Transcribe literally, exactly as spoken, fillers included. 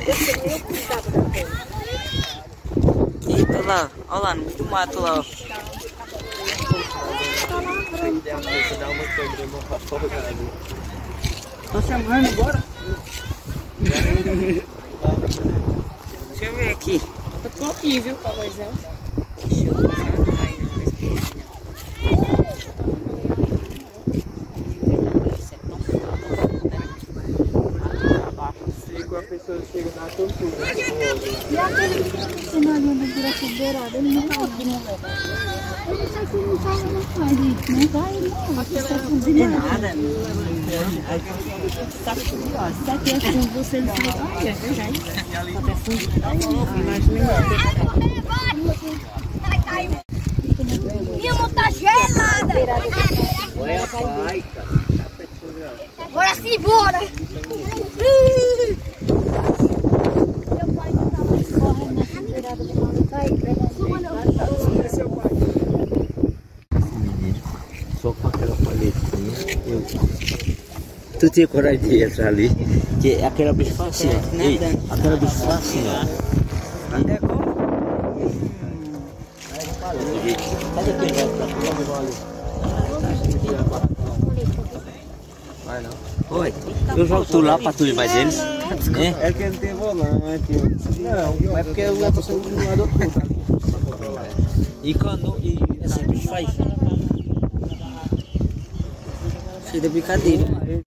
Eita lá, olha lá no meio do mato lá, ó. Tô chamando agora. Deixa eu ver aqui. Eu tô aqui, viu, Pavoizão? Deixa eu ver. A pessoa chega na tontura. E aquele cenário do buraco dourado, ele não tá aqui, né, velho? Ele tá aqui, não fala, não faz isso, não vai, não. Você tá cozinhando. Não é nada. Tá aqui, ó. Se aqui é fundo, você não vai. Olha, é verdade. Até fundo. Imagina. Minha mão tá gelada. Olha, pai, cara. Bora sim, bora. Meu pai não tava correndo nessa beirada do mar. Vai, vai, Seu pai. Só com aquela paletinha. Eu... Tu tinha coragem de entrar ali? Que é aquela bicho fácil, ó. Ei, aquela bicho fácil, ó. Até como? Cadê quem vai pra lá? Vai não. Oi. Eu jogo tu lá pra tu ir mais eles. É que não tem volante. Não, é porque eu tô sendo do lado outro. E quando e esse bicho faz? Cheio de brincadeira.